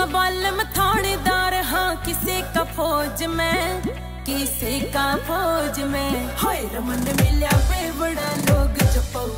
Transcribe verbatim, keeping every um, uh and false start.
बालम थानेदार हाँ किसी का फौज में, किसी का फौज में। हाय रमन मिल्या बेवड़ा लोग जपऊ